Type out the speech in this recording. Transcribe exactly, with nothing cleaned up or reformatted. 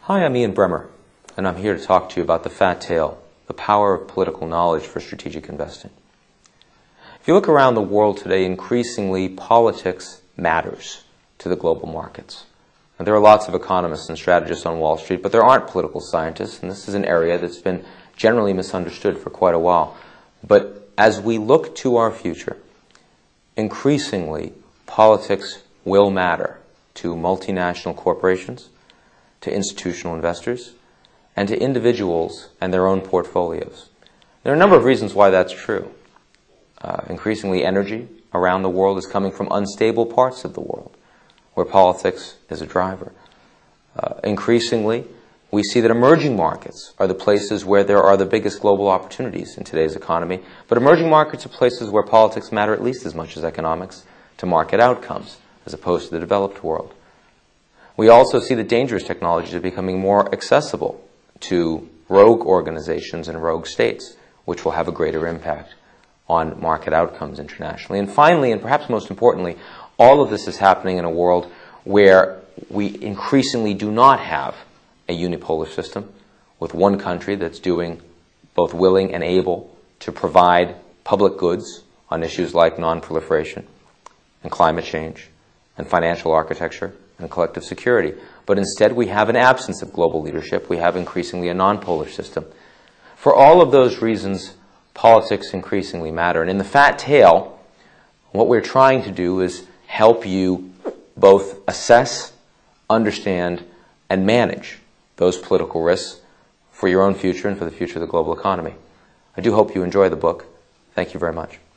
Hi, I'm Ian Bremmer, and I'm here to talk to you about the fat tail, the power of political knowledge for strategic investing. If you look around the world today, increasingly politics matters to the global markets. And there are lots of economists and strategists on Wall Street, but there aren't political scientists, and this is an area that's been generally misunderstood for quite a while. But as we look to our future, increasingly politics will matter to multinational corporations, to institutional investors, and to individuals and their own portfolios. There are a number of reasons why that's true. Uh, increasingly, energy around the world is coming from unstable parts of the world, where politics is a driver. Uh, increasingly, we see that emerging markets are the places where there are the biggest global opportunities in today's economy, but emerging markets are places where politics matter at least as much as economics to market outcomes, as opposed to the developed world. We also see that dangerous technologies are becoming more accessible to rogue organizations and rogue states, which will have a greater impact on market outcomes internationally. And finally, and perhaps most importantly, all of this is happening in a world where we increasingly do not have a unipolar system with one country that's doing both willing and able to provide public goods on issues like non-proliferation and climate change and financial architecture and collective security. But instead, we have an absence of global leadership. We have increasingly a non-polar system. For all of those reasons, politics increasingly matter. And in the fat tail, what we're trying to do is help you both assess, understand, and manage those political risks for your own future and for the future of the global economy. I do hope you enjoy the book. Thank you very much.